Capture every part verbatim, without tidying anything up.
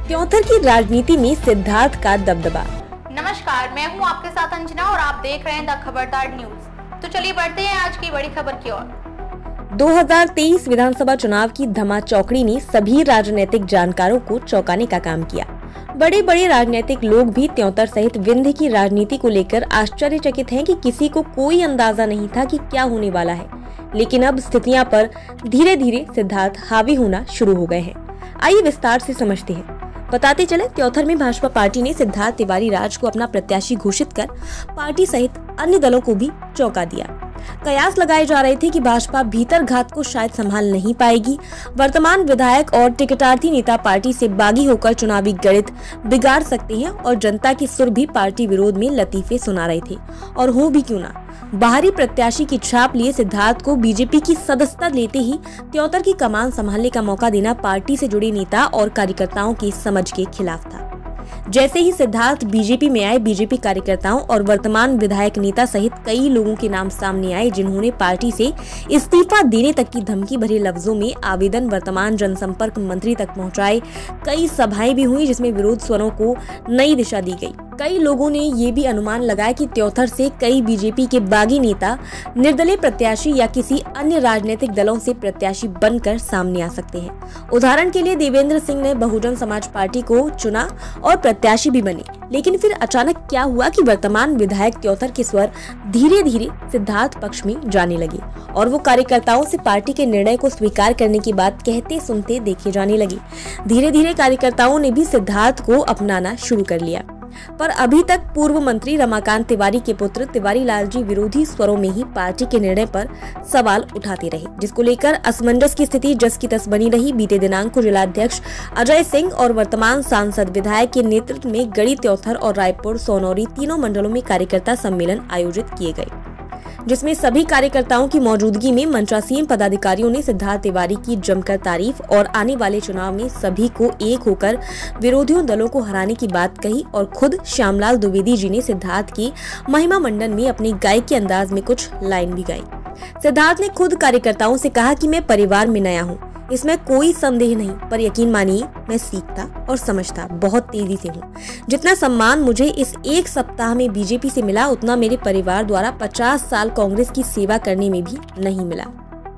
त्योंथर की राजनीति में सिद्धार्थ का दबदबा। नमस्कार, मैं हूं आपके साथ अंजना और आप देख रहे हैं द खबरदार न्यूज। तो चलिए बढ़ते हैं आज की बड़ी खबर की ओर। दो हज़ार तेईस विधानसभा चुनाव की धमाचौकड़ी ने सभी राजनीतिक जानकारों को चौंकाने का काम किया। बड़े बड़े राजनीतिक लोग भी त्योंतर सहित विंध्य की राजनीति को लेकर आश्चर्यचकित हैं कि किसी को कोई अंदाजा नहीं था कि क्या होने वाला है, लेकिन अब स्थितियां पर धीरे धीरे सिद्धार्थ हावी होना शुरू हो गए हैं। आइए विस्तार से समझते हैं। बताते चले, त्योंतर में भाजपा पार्टी ने सिद्धार्थ तिवारी राज को अपना प्रत्याशी घोषित कर पार्टी सहित अन्य दलों को भी चौंका दिया। कयास लगाए जा रहे थे कि भाजपा भीतर घात को शायद संभाल नहीं पाएगी। वर्तमान विधायक और टिकटार्थी नेता पार्टी से बागी होकर चुनावी गणित बिगाड़ सकते हैं और जनता की सुर भी पार्टी विरोध में लतीफे सुना रहे थे। और हो भी क्यों ना, बाहरी प्रत्याशी की छाप लिए सिद्धार्थ को बीजेपी की सदस्यता लेते ही त्योंतर की कमान संभालने का मौका देना पार्टी से जुड़े नेता और कार्यकर्ताओं की समझ के खिलाफ था। जैसे ही सिद्धार्थ बीजेपी में आए, बीजेपी कार्यकर्ताओं और वर्तमान विधायक नेता सहित कई लोगों के नाम सामने आए, जिन्होंने पार्टी से इस्तीफा देने तक की धमकी भरे लफ्जों में आवेदन वर्तमान जनसंपर्क मंत्री तक पहुंचाए। कई सभाएं भी हुई जिसमें विरोध स्वरों को नई दिशा दी गई। कई लोगों ने ये भी अनुमान लगाया कि त्योंतर से कई बीजेपी के बागी नेता निर्दलीय प्रत्याशी या किसी अन्य राजनीतिक दलों से प्रत्याशी बनकर सामने आ सकते हैं। उदाहरण के लिए देवेंद्र सिंह ने बहुजन समाज पार्टी को चुना और प्रत्याशी भी बने, लेकिन फिर अचानक क्या हुआ कि वर्तमान विधायक त्योंतर के स्वर धीरे धीरे सिद्धार्थ पक्ष में जाने लगे और वो कार्यकर्ताओं से पार्टी के निर्णय को स्वीकार करने की बात कहते सुनते देखे जाने लगे। धीरे धीरे कार्यकर्ताओं ने भी सिद्धार्थ को अपनाना शुरू कर लिया, पर अभी तक पूर्व मंत्री रमाकांत तिवारी के पुत्र तिवारी लाल जी विरोधी स्वरों में ही पार्टी के निर्णय पर सवाल उठाते रहे, जिसको लेकर असमंजस की स्थिति जस की तस बनी रही। बीते दिनांक को जिलाध्यक्ष अजय सिंह और वर्तमान सांसद विधायक के नेतृत्व में गढ़ी, त्योंतर और रायपुर सोनौरी तीनों मंडलों में कार्यकर्ता सम्मेलन आयोजित किए गए, जिसमें सभी कार्यकर्ताओं की मौजूदगी में मंचासीन पदाधिकारियों ने सिद्धार्थ तिवारी की जमकर तारीफ और आने वाले चुनाव में सभी को एक होकर विरोधियों दलों को हराने की बात कही। और खुद श्यामलाल द्विवेदी जी ने सिद्धार्थ की महिमा मंडन में अपने गायकी अंदाज में कुछ लाइन भी गाई। सिद्धार्थ ने खुद कार्यकर्ताओं से कहा कि मैं परिवार में नया हूँ, इसमें कोई संदेह नहीं, पर यकीन मानिए मैं सीखता और समझता बहुत तेजी से हूँ। जितना सम्मान मुझे इस एक सप्ताह में बीजेपी से मिला, उतना मेरे परिवार द्वारा पचास साल कांग्रेस की सेवा करने में भी नहीं मिला।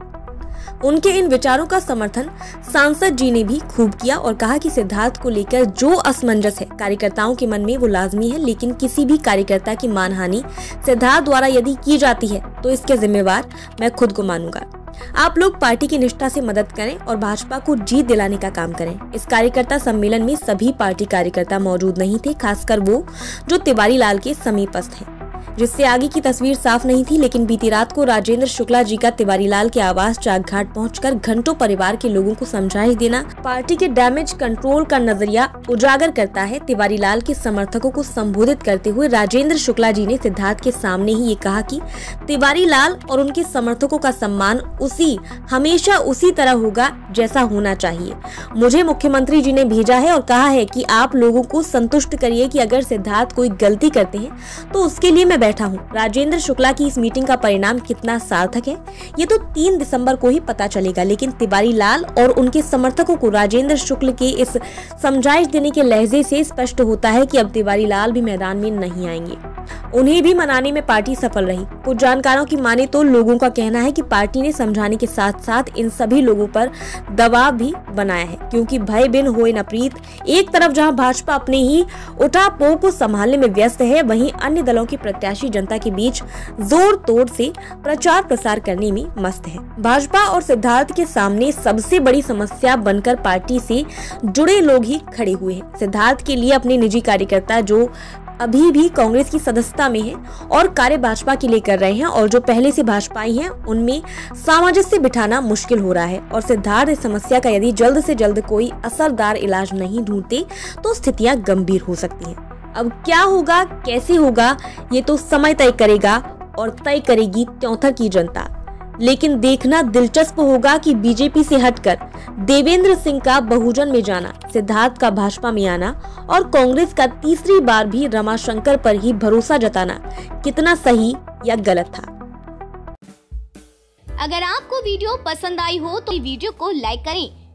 उनके इन विचारों का समर्थन सांसद जी ने भी खूब किया और कहा कि सिद्धार्थ को लेकर जो असमंजस है कार्यकर्ताओं के मन में वो लाजमी है, लेकिन किसी भी कार्यकर्ता की मानहानि सिद्धार्थ द्वारा यदि की जाती है तो इसके जिम्मेवार मैं खुद को मानूंगा। आप लोग पार्टी की निष्ठा से मदद करें और भाजपा को जीत दिलाने का काम करें। इस कार्यकर्ता सम्मेलन में सभी पार्टी कार्यकर्ता मौजूद नहीं थे, खासकर वो जो तिवारी लाल के समीपस्थ हैं, जिससे आगे की तस्वीर साफ नहीं थी। लेकिन बीती रात को राजेंद्र शुक्ला जी का तिवारी लाल के आवास चाकघाट पहुंचकर घंटों परिवार के लोगों को समझाइश देना पार्टी के डैमेज कंट्रोल का नजरिया उजागर करता है। तिवारी लाल के समर्थकों को संबोधित करते हुए राजेंद्र शुक्ला जी ने सिद्धार्थ के सामने ही ये कहा कि तिवारी लाल और उनके समर्थकों का सम्मान उसी हमेशा उसी तरह होगा जैसा होना चाहिए। मुझे मुख्यमंत्री जी ने भेजा है और कहा है कि आप लोगों को संतुष्ट करिए कि अगर सिद्धार्थ कोई गलती करते हैं तो उसके लिए मैं बैठा हूँ। राजेंद्र शुक्ला की इस मीटिंग का परिणाम कितना सार्थक है ये तो तीन दिसंबर को ही पता चलेगा, लेकिन तिवारी लाल और उनके समर्थकों को राजेंद्र शुक्ल के इस समझाइश देने के लहजे से स्पष्ट होता है कि अब तिवारी लाल भी मैदान में नहीं आएंगे। उन्हें भी मनाने में पार्टी सफल रही। कुछ जानकारों की माने तो लोगों का कहना है कि पार्टी ने समझाने के साथ साथ इन सभी लोगों पर दबाव भी बनाया है, क्योंकि भय बिन होए न प्रीत। एक तरफ जहां भाजपा अपने ही उठापोह को संभालने में व्यस्त है, वहीं अन्य दलों के प्रत्याशी जनता के बीच जोर तोड़ से प्रचार प्रसार करने में मस्त है। भाजपा और सिद्धार्थ के सामने सबसे बड़ी समस्या बनकर पार्टी से जुड़े लोग ही खड़े हुए हैं। सिद्धार्थ के लिए अपने निजी कार्यकर्ता जो अभी भी कांग्रेस की सदस्यता में है और कार्य भाजपा के लिए कर रहे हैं और जो पहले से भाजपाई हैं, उनमें सामंजस्य बिठाना मुश्किल हो रहा है। और सिद्धार्थ इस समस्या का यदि जल्द से जल्द कोई असरदार इलाज नहीं ढूंढते तो स्थितियां गंभीर हो सकती हैं। अब क्या होगा, कैसे होगा, ये तो समय तय करेगा और तय करेगी त्योंतर की जनता। लेकिन देखना दिलचस्प होगा कि बीजेपी से हटकर देवेंद्र सिंह का बहुजन में जाना, सिद्धार्थ का भाजपा में आना और कांग्रेस का तीसरी बार भी रमाशंकर पर ही भरोसा जताना कितना सही या गलत था। अगर आपको वीडियो पसंद आई हो तो वीडियो को लाइक करें,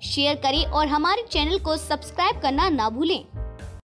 शेयर करें और हमारे चैनल को सब्सक्राइब करना ना भूलें।